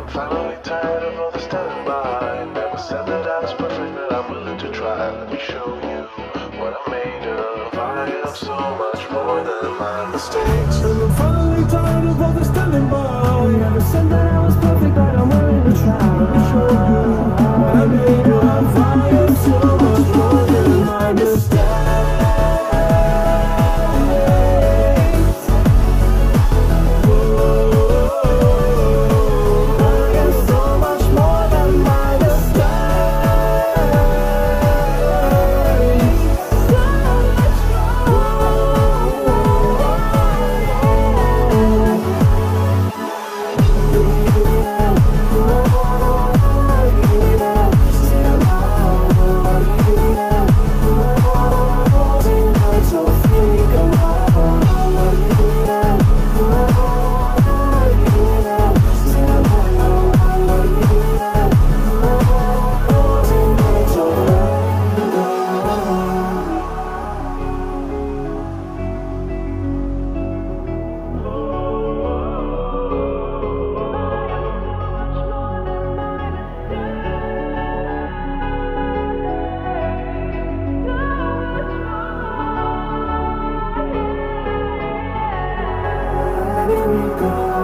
Finally tired of all the standing by. Never said that I was perfect, but I'm willing to try. Let me show you what I'm made of. I am so much more than my mistakes. And I'm finally tired of all the standing by. Never said that I was perfect, but I'm willing to try. Let me show you what I'm made of. I am so much more than my mistakes. Let me go.